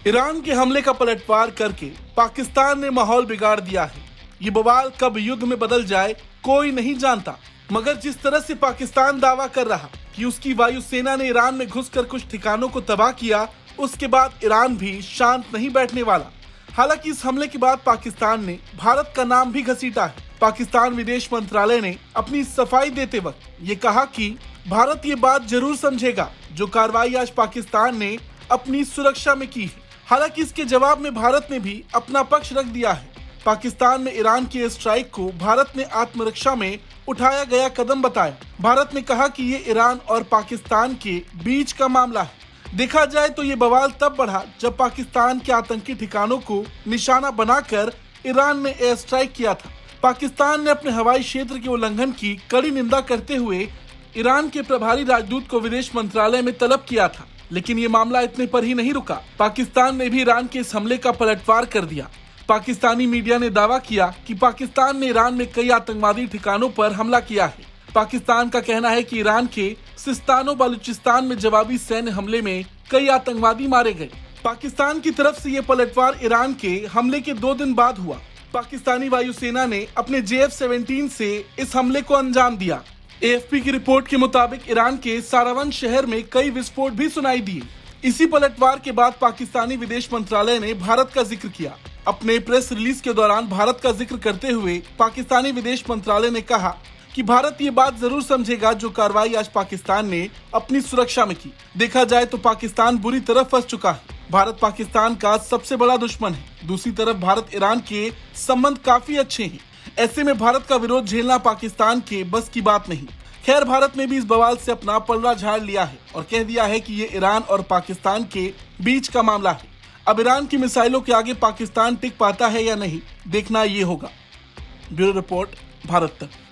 Iran के हमले का पलटवार करके पाकिस्तान ने माहौल बिगाड़ दिया है। ये बवाल कब युद्ध में बदल जाए कोई नहीं जानता, मगर जिस तरह से पाकिस्तान दावा कर रहा कि उसकी वायुसेना ने ईरान में घुसकर कुछ ठिकानों को तबाह किया, उसके बाद ईरान भी शांत नहीं बैठने वाला। हालांकि इस हमले के बाद पाकिस्तान ने भारत का नाम भी घसीटा है। पाकिस्तान विदेश मंत्रालय ने अपनी सफाई देते वक्त ये कहा कि भारत ये बात जरूर समझेगा जो कार्रवाई आज पाकिस्तान ने अपनी सुरक्षा में की है। हालांकि इसके जवाब में भारत ने भी अपना पक्ष रख दिया है। पाकिस्तान में ईरान के स्ट्राइक को भारत ने आत्मरक्षा में उठाया गया कदम बताया। भारत ने कहा कि ये ईरान और पाकिस्तान के बीच का मामला है। देखा जाए तो ये बवाल तब बढ़ा जब पाकिस्तान के आतंकी ठिकानों को निशाना बनाकर ईरान ने एयर स्ट्राइक किया था। पाकिस्तान ने अपने हवाई क्षेत्र के उल्लंघन की कड़ी निंदा करते हुए ईरान के प्रभारी राजदूत को विदेश मंत्रालय में तलब किया था, लेकिन ये मामला इतने पर ही नहीं रुका। पाकिस्तान ने भी ईरान के इस हमले का पलटवार कर दिया। पाकिस्तानी मीडिया ने दावा किया कि पाकिस्तान ने ईरान में कई आतंकवादी ठिकानों पर हमला किया है। पाकिस्तान का कहना है कि ईरान के सिस्तान और बलूचिस्तान में जवाबी सैन्य हमले में कई आतंकवादी मारे गए। पाकिस्तान की तरफ से ये पलटवार ईरान के हमले के 2 दिन बाद हुआ। पाकिस्तानी वायुसेना ने अपने JF-17 से इस हमले को अंजाम दिया। AFP की रिपोर्ट के मुताबिक ईरान के सारावन शहर में कई विस्फोट भी सुनाई दिए। इसी पलटवार के बाद पाकिस्तानी विदेश मंत्रालय ने भारत का जिक्र किया। अपने प्रेस रिलीज के दौरान भारत का जिक्र करते हुए पाकिस्तानी विदेश मंत्रालय ने कहा कि भारत ये बात जरूर समझेगा जो कार्रवाई आज पाकिस्तान ने अपनी सुरक्षा में की। देखा जाए तो पाकिस्तान बुरी तरह फंस चुका है। भारत पाकिस्तान का सबसे बड़ा दुश्मन है। दूसरी तरफ भारत ईरान के संबंध काफी अच्छे हैं। ऐसे में भारत का विरोध झेलना पाकिस्तान के बस की बात नहीं। खैर, भारत ने भी इस बवाल से अपना पलड़ा झाड़ लिया है और कह दिया है कि ये ईरान और पाकिस्तान के बीच का मामला है। अब ईरान की मिसाइलों के आगे पाकिस्तान टिक पाता है या नहीं, देखना ये होगा। ब्यूरो रिपोर्ट, भारत तक।